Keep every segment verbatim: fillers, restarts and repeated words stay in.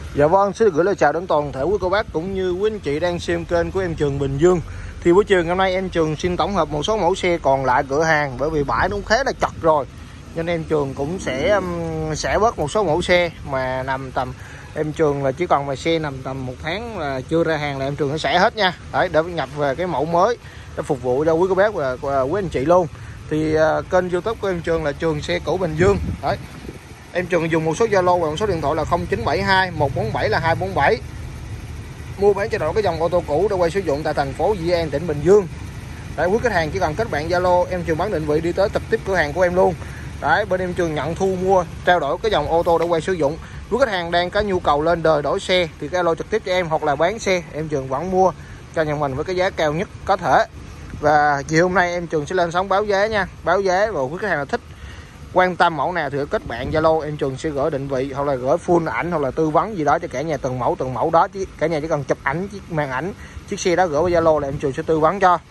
Dạ vâng, xin được gửi lời chào đến toàn thể quý cô bác cũng như quý anh chị đang xem kênh của em Trường Bình Dương. Thì buổi chiều hôm nay em Trường xin tổng hợp một số mẫu xe còn lại cửa hàng, bởi vì bãi nó cũng khá là chật rồi, nên em Trường cũng sẽ um, sẽ bớt một số mẫu xe mà nằm tầm em Trường là chỉ còn mà xe nằm tầm một tháng là chưa ra hàng là em Trường nó sẽ hết nha. Đấy, để nhập về cái mẫu mới để phục vụ cho quý cô bác và, và quý anh chị luôn. Thì uh, kênh YouTube của em Trường là Trường Xe Cũ Bình Dương. Đấy, em Trường dùng một số Zalo và một số điện thoại là không chín bảy hai một bốn bảy là hai bốn bảy. Mua bán cho đội cái dòng ô tô cũ để quay sử dụng tại thành phố Dĩ An, tỉnh Bình Dương. Đấy, quý khách hàng chỉ cần kết bạn Zalo, em Trường bán định vị đi tới trực tiếp cửa hàng của em luôn. Đấy, bên em Trường nhận thu mua, trao đổi cái dòng ô tô để quay sử dụng. Quý khách hàng đang có nhu cầu lên đời đổi xe thì cái alo trực tiếp cho em, hoặc là bán xe em Trường vẫn mua cho nhà mình với cái giá cao nhất có thể. Và chiều hôm nay em Trường sẽ lên sóng báo giá nha, báo giá, và quý khách hàng là thích quan tâm mẫu nào thì kết bạn Zalo, em Trường sẽ gửi định vị hoặc là gửi full ảnh hoặc là tư vấn gì đó cho cả nhà từng mẫu từng mẫu đó. Chứ cả nhà chỉ cần chụp ảnh chiếc màn ảnh chiếc xe đó gửi vào Zalo là em Trường sẽ tư vấn cho.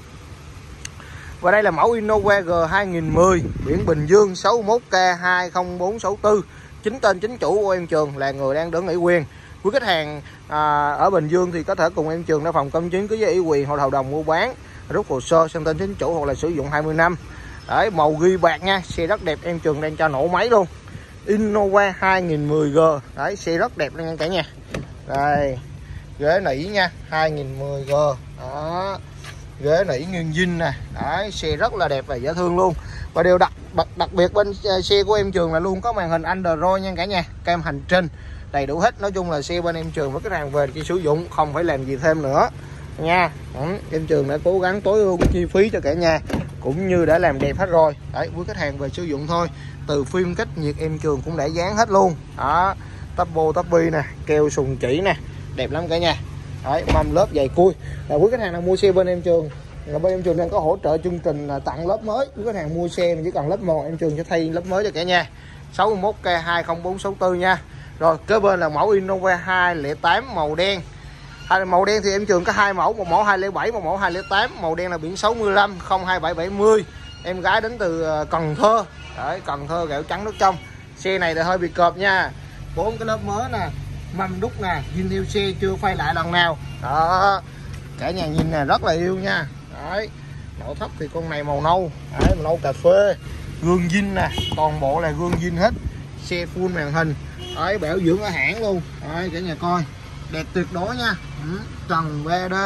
Và đây là mẫu Innova G hai nghìn mười biển Bình Dương sáu mốt K hai không bốn sáu tư, chính tên chính chủ của em Trường là người đang đứng ủy quyền. Quý khách hàng à, ở Bình Dương thì có thể cùng em Trường ra phòng công chứng ký giấy ủy quyền hoặc hợp đồng mua bán, rút hồ sơ sang tên chính chủ hoặc là sử dụng hai mươi năm. Đấy, màu ghi bạc nha, xe rất đẹp, em Trường đang cho nổ máy luôn. Innova hai nghìn mười G. Đấy, xe rất đẹp luôn nha cả nhà. Đây, ghế nỉ nha, hai nghìn mười G. Đó, ghế nỉ nguyên zin nè. Đấy, xe rất là đẹp và dễ thương luôn. Và điều đặc đặc biệt bên xe của em Trường là luôn có màn hình Android nha cả nhà, cam hành trình đầy đủ hết. Nói chung là xe bên em Trường với cái hàng về chỉ sử dụng, không phải làm gì thêm nữa nha. Ừ, em Trường đã cố gắng tối ưu chi phí cho cả nhà cũng như đã làm đẹp hết rồi. Đấy, với khách hàng về sử dụng thôi, từ phim cách nhiệt em Trường cũng đã dán hết luôn. Đó, tắp bô tắp bi nè, keo sùng chỉ nè, đẹp lắm cả nhà. Đấy, mâm lớp dày cui. Là quý khách hàng nào mua xe bên em Trường, là bên em Trường đang có hỗ trợ chương trình là tặng lớp mới. Quý khách hàng mua xe chỉ cần lớp một, em Trường sẽ thay lớp mới cho cả nhà. sáu mốt K hai không bốn sáu tư nha. Rồi kế bên là mẫu Innova hai không tám màu đen. À, màu đen thì em Trường có hai mẫu, một mẫu hai không bảy, một mẫu hai không tám. Màu đen là biển sáu mươi lăm không hai bảy bảy mươi. Em gái đến từ Cần Thơ. Đấy, Cần Thơ gạo trắng nước trong. Xe này thì hơi bị cọp nha. Bốn cái lớp mới nè, mâm đúc nè, zin theo xe chưa phay lại lần nào. Đó, cả nhà nhìn nè, rất là yêu nha. Đấy, nội thất thì con này màu nâu. Đấy, màu nâu cà phê. Gương zin nè, toàn bộ là gương zin hết. Xe full màn hình. Đấy, bảo dưỡng ở hãng luôn. Đấy, cả nhà coi đẹp tuyệt đối nha. Ừ, trần ba D.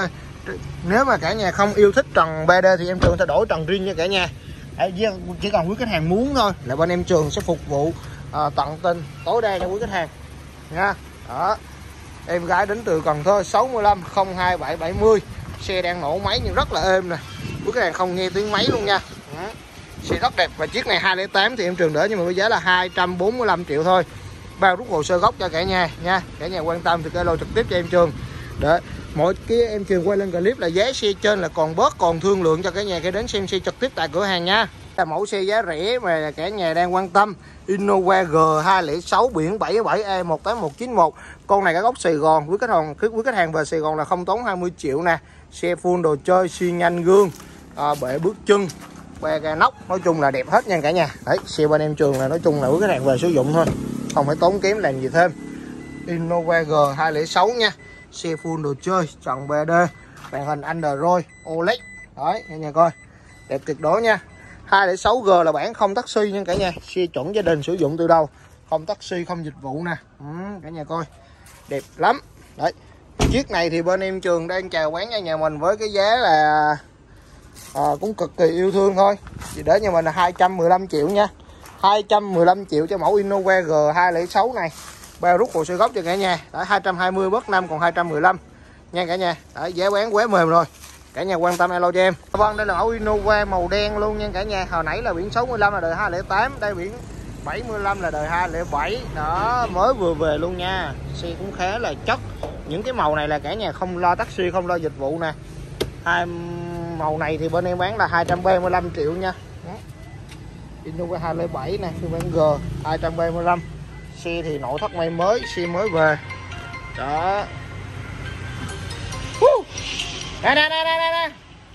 Nếu mà cả nhà không yêu thích trần ba D thì em Trường sẽ đổi trần riêng cho cả nhà. Đấy, chỉ cần quý khách hàng muốn thôi là bên em Trường sẽ phục vụ à, tận tình tối đa cho quý khách hàng nha. Đó, em gái đến từ Cần Thơ sáu mươi lăm không hai bảy bảy mươi. Xe đang nổ máy nhưng rất là êm nè, quý khách hàng không nghe tiếng máy luôn nha. Đó, xe rất đẹp. Và chiếc này hai không tám thì em Trường đỡ nhưng mà với giá là hai trăm bốn mươi lăm triệu thôi, bao rút hồ sơ gốc cho cả nhà nha. Cả nhà quan tâm thì cái alo trực tiếp cho em Trường. Để mỗi cái em Trường quay lên clip là giá xe trên là còn bớt, còn thương lượng cho cả nhà khi đến xem xe trực tiếp tại cửa hàng nha. Là mẫu xe giá rẻ mà cả nhà đang quan tâm, Innova G hai không sáu biển bảy bảy E một tám một chín một. Con này cả gốc Sài Gòn, quý khách hàng quý khách hàng về Sài Gòn là không tốn hai mươi triệu nè. Xe full đồ chơi, xi nhanh gương, à, bệ bước chân, que ga nóc, nói chung là đẹp hết nha cả nhà. Đấy, xe bên em Trường là nói chung là quý khách hàng về sử dụng thôi, không phải tốn kém làm gì thêm. Innova G hai không sáu nha, xe full đồ chơi, trần ba D, màn hình Android ô led. Đấy, cả nhà coi đẹp tuyệt đối nha. Hai không sáu G là bản không taxi nha cả nhà, xe chuẩn gia đình sử dụng từ đầu, không taxi không dịch vụ nè. Ừ, cả nhà coi đẹp lắm. Đấy, chiếc này thì bên em Trường đang chào bán cho nhà mình với cái giá là à, cũng cực kỳ yêu thương thôi, thì để nhà mình là hai trăm mười lăm triệu nha. Hai trăm mười lăm triệu cho mẫu Innova G hai không sáu này, bao rút hồ sơ gốc cho cả nhà. Đã hai trăm hai mươi bớt năm còn hai trăm mười lăm nha cả nhà. Đã giá bán quá mềm rồi, cả nhà quan tâm alo cho em. Vâng, đây là mẫu Innova màu đen luôn nha cả nhà. Hồi nãy là biển sáu mươi lăm là đời hai không tám, đây biển bảy mươi lăm là đời hai không bảy. Đó, mới vừa về luôn nha. Xe cũng khá là chất. Những cái màu này là cả nhà không lo taxi, không lo dịch vụ nè. Hai màu này thì bên em bán là hai trăm ba mươi lăm triệu nha. Innova hai không bảy nè, phiên bản G hai trăm ba mươi lăm. Xe thì nội thất may mới, xe mới về. Đó. Nè nè nè nè nè.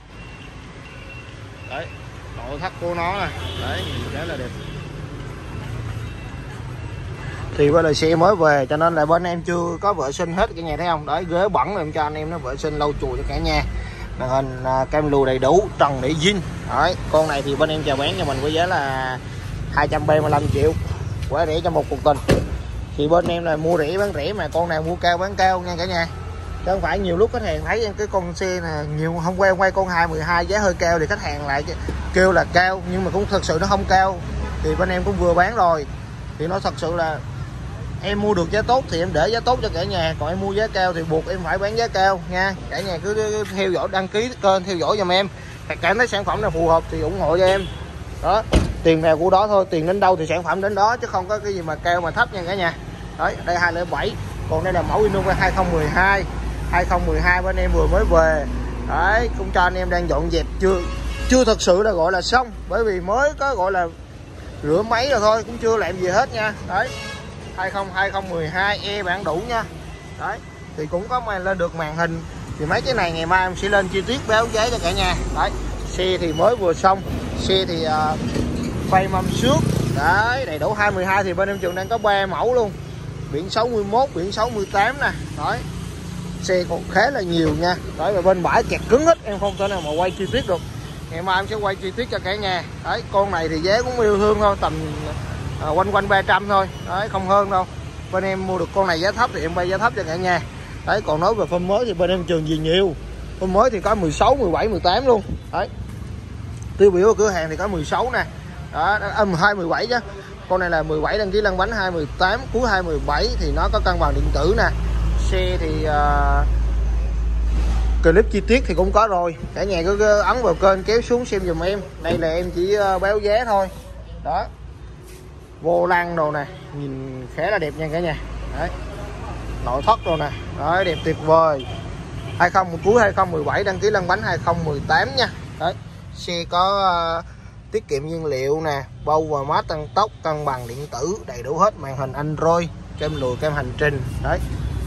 Đấy, nội thất của nó nè. Đấy, nhìn cái là đẹp. Thì với là xe mới về cho nên là bên em chưa có vệ sinh hết cả nhà, thấy không? Đấy, ghế bẩn em cho anh em nó vệ sinh lau chùi cho cả nhà. Màn hình à, cam lùi đầy đủ, trần để zin. Đấy, con này thì bên em chào bán cho mình với giá là hai trăm ba mươi lăm triệu, quá rẻ cho một cuộc tình. Thì bên em là mua rẻ bán rẻ, mà con nào mua cao bán cao nha cả nhà, chứ không phải nhiều lúc khách hàng thấy cái con xe này nhiều. Hôm qua quay con hai mười hai giá hơi cao thì khách hàng lại kêu là cao, nhưng mà cũng thật sự nó không cao. Thì bên em cũng vừa bán rồi, thì nó thật sự là em mua được giá tốt thì em để giá tốt cho cả nhà, còn em mua giá cao thì buộc em phải bán giá cao nha. Cả nhà cứ theo dõi, đăng ký kênh theo dõi giùm em, cảm thấy sản phẩm nào phù hợp thì ủng hộ cho em. Đó, tiền nào của đó thôi, tiền đến đâu thì sản phẩm đến đó, chứ không có cái gì mà cao mà thấp nha cả nhà. Đấy, đây hai không bảy, còn đây là mẫu Innova hai không một hai. hai không một hai bên em vừa mới về. Đấy, cũng cho anh em đang dọn dẹp, chưa chưa thật sự là gọi là xong, bởi vì mới có gọi là rửa máy rồi thôi, cũng chưa làm gì hết nha. Đấy, hai không hai không một hai e bản đủ nha. Đấy, thì cũng có mang lên được màn hình, thì mấy cái này ngày mai em sẽ lên chi tiết báo giá cho cả nhà. Đấy, xe thì mới vừa xong, xe thì uh, phay mâm xước. Đấy, đầy đủ hai mươi hai thì bên em Trường đang có ba mẫu luôn, biển sáu mươi mốt, biển sáu mươi tám nè. Đấy, xe còn khá là nhiều nha. Đấy, và bên bãi kẹt cứng hết, em không thể nào mà quay chi tiết được, ngày mai em sẽ quay chi tiết cho cả nhà. Đấy, con này thì giá cũng yêu thương thôi, tầm à, quanh quanh ba trăm thôi. Đấy, không hơn đâu. Bên em mua được con này giá thấp thì em quay giá thấp cho cả nhà. Đấy, còn nói về phân mới thì bên em Trường gì nhiều, phân mới thì có mười sáu, mười bảy, mười tám luôn. Đấy, tiêu biểu ở cửa hàng thì có mười sáu nè. Đó, âm hai mười bảy chứ. Con này là mười bảy đăng ký lăn bánh, hai mười tám cuối hai mười bảy thì nó có cân bằng điện tử nè. Xe thì uh, clip chi tiết thì cũng có rồi, cả nhà cứ ấn vào kênh kéo xuống xem giùm em. Đây là em chỉ uh, báo giá thôi. Đó, vô lăng đồ nè, nhìn khá là đẹp nha cả nhà. Đấy, nội thất đồ nè. Đấy, đẹp tuyệt vời. hai không cuối hai không một bảy đăng ký lăn bánh hai không một tám nha. Đấy, xe có uh, tiết kiệm nhiên liệu nè, bâu và mát tăng tốc, cân bằng điện tử đầy đủ hết, màn hình Android, kem lùi, kem hành trình. Đấy,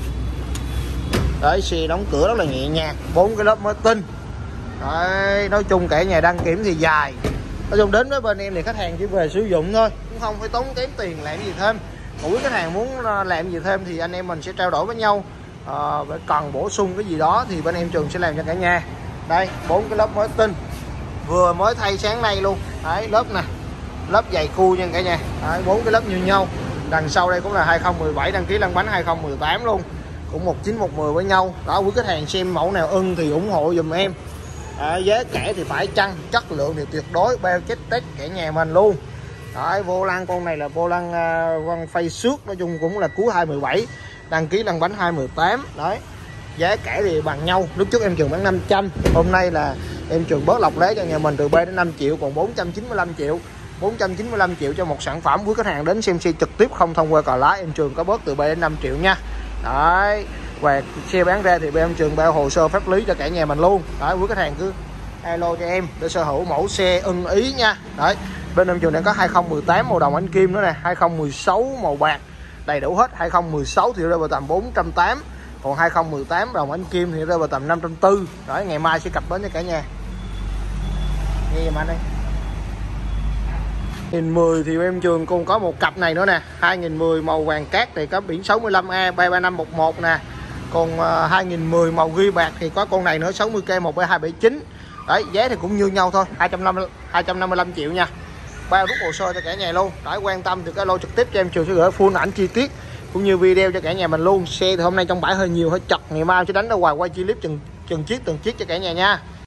đấy, xe đóng cửa rất là nhẹ nhàng, bốn cái lớp mới tinh. Đấy, nói chung cả nhà đăng kiểm thì dài. Nói chung đến với bên em thì khách hàng chỉ về sử dụng thôi, cũng không phải tốn kém tiền làm gì thêm. Còn quý khách hàng muốn làm gì thêm thì anh em mình sẽ trao đổi với nhau, à, cần bổ sung cái gì đó thì bên em Trường sẽ làm cho cả nhà. Đây, bốn cái lớp mới tinh, vừa mới thay sáng nay luôn. Đấy, lớp nè, lớp dày cu nha cả nhà. Đấy, bốn cái lớp như nhau. Đằng sau đây cũng là hai không một bảy đăng ký lăn bánh hai không một tám luôn, cũng một chín một mười với nhau. Đó, quý khách hàng xem mẫu nào ưng thì ủng hộ dùm em. À, giá cả thì phải chăng, chất lượng thì tuyệt đối, bao chết test cả nhà mình luôn. Đấy, vô lăng con này là vô lăng uh, văn phay xước, nói chung cũng là cuối hai mười bảy, đăng ký lăn bánh hai mười tám. Đấy, giá cả thì bằng nhau, lúc trước em Trường bán năm trăm, hôm nay là em Trường bớt lọc lấy cho nhà mình từ ba đến năm triệu, còn bốn trăm chín mươi lăm triệu. bốn trăm chín mươi lăm triệu cho một sản phẩm. Quý khách hàng đến xem xe trực tiếp không thông qua cò lái, em Trường có bớt từ ba đến năm triệu nha. Đấy, và xe bán ra thì bên em Trường bao hồ sơ pháp lý cho cả nhà mình luôn. Đấy, quý khách hàng cứ alo cho em để sở hữu mẫu xe ưng ý nha. Đấy, bên em Trường đang có hai không một tám màu đồng ánh kim nữa nè, hai không một sáu màu bạc, đầy đủ hết. Hai không một sáu thì rơi vào tầm bốn trăm tám, còn hai không một tám đồng ánh kim thì rơi vào tầm năm trăm tư. Đấy, ngày mai sẽ cập bến cho cả nhà. Nghe giùm anh đây. hai nghìn mười thì em Trường cũng có một cặp này nữa nè, hai nghìn mười màu vàng cát thì có biển sáu mươi lăm A ba ba năm một một nè. Còn uh, hai nghìn mười màu ghi bạc thì có con này nữa sáu mươi K một ba hai bảy chín. Đấy, giá thì cũng như nhau thôi, hai trăm năm mươi lăm triệu nha. Bao rút hồ sơ cho cả nhà luôn. Đấy, quan tâm thì cái lô trực tiếp cho em Trường sẽ gửi full ảnh chi tiết cũng như video cho cả nhà mình luôn. Xe thì hôm nay trong bãi hơi nhiều hơi chật, ngày mai sẽ đánh ra ngoài quay chi clip từng từng chiếc từng chiếc cho cả nhà nha.